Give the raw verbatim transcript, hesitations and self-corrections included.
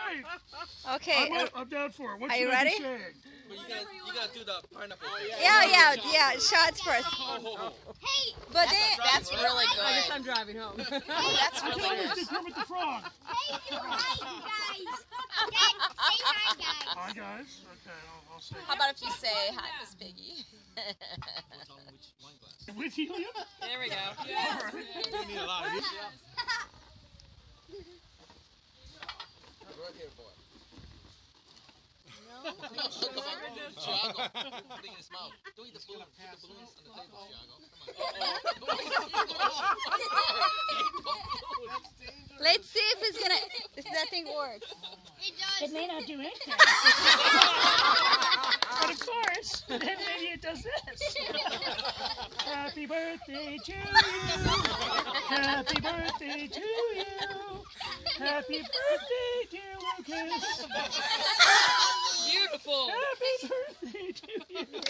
right. Okay. I'm, I'm down for it. What Are should you I ready? be saying? But you gotta, you gotta do the pineapple. Oh, Yeah, yeah, yeah. Shots first. Oh, oh, oh. Hey, But That's, then, that's really I guess good. I'm driving home. That's I really thought it was good. the Kermit the Frog. hey, you hi, guys. Dad, say hi, guys. Hi, guys. Okay, I'll, I'll say How about if you say hi, Miss Piggy? with helium? There we go. Yeah. We need a lot of these. Right here, boy. No. Thiago, put it in his mouth. Don't eat the balloon. Put the balloons on the table, Thiago. let's see if it's gonna, if that thing works. It does. It may not do anything. But of course, then maybe it does this. Happy birthday to you. Happy birthday to you. Happy birthday, dear Lucas. Beautiful. Happy birthday to you.